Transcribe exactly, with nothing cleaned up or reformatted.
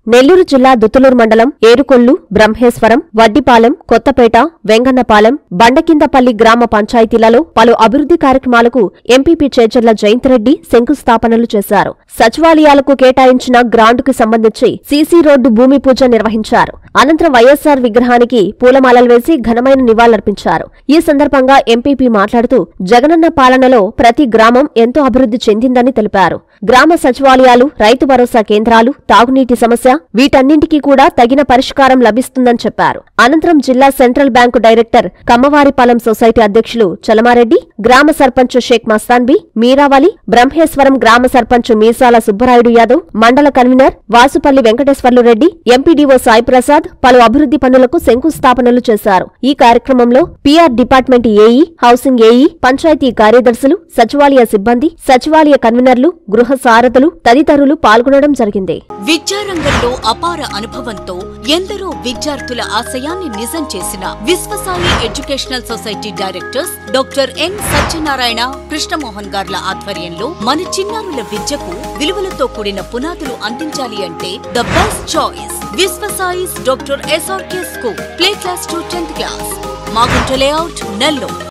నెల్లూరు జిల్లా దుత్తులూరు మండలం ఏరుకొల్లు, బ్రహ్మేశ్వరం, వడ్డిపాలెం, కొత్తపేట, వెంగన్నపాలెం, బండకిందపల్లి గ్రామ పంచాయతీలలో పలు అభివృద్ధి కార్యక్రమాలకు ఎంపీపీ చేజర్ల జయంతిరెడ్డి శంకుస్థాపనలు చేశారు. సచివాలయాలకు కేటాయించిన గ్రాంటుకు సంబంధించి సీసీ రోడ్డు భూమి పూజ నిర్వహించారు. అనంతరం వైఎస్సార్ విగ్రహానికి పూలమాలలు వేసి ఘనమైన నివాళులర్పించారు. ఈ సందర్భంగా ఎంపీపీ మాట్లాడుతూ జగనన్న పాలనలో ప్రతి గ్రామం ఎంతో అభివృద్ధి చెందిందని తెలిపారు. గ్రామ సచివాలయాలు, రైతు భరోసా కేంద్రాలు, తాగునీటి సమస్య వీటన్నింటికీ కూడా తగిన పరిష్కారం లభిస్తుందని చెప్పారు. అనంతరం జిల్లా central bank director, Kammavaripalem society అధ్యక్షులు చలమారెడ్డి, గ్రామ సర్పంచ్ షేక్ మస్తాన్బీ, మీరావలి, బ్రహ్మేశ్వరం గ్రామ సర్పంచ్ మీసాల సుబ్బరాయుడు యాదవ్, మండల కన్వీనర్ వాసుపల్లి వెంకటేశ్వర్లు రెడ్డి, ఎంపీడీఓ సాయిప్రసాద్ పలు అభివృద్ధి పనులకు శంకుస్థాపనలు చేశారు. ఈ కార్యక్రమంలో PR department AE, housing AE, panchayati కార్యదర్శులు, సచివాలయ సిబ్బంది, సచివాలయ కన్వీనర్లు, గృహ సారథులు తదితరులు పాల్గొనడం జరిగింది. విద్యారంగంలో అపార అనుభవంతో ఎందరో విద్యార్థుల ఆశయాన్ని నిజం చేసిన Viswasai educational society directors doctor N Satyanarayana, Krishnamohan గార్ల ఆధ్వర్యంలో మన చిన్నారుల విద్యకు విలువలతో కూడిన పునాదులు అందించాలి అంటే the best choice Viswasai's doctor SRK school, play class to tenth class, Magunta layout, Nellore.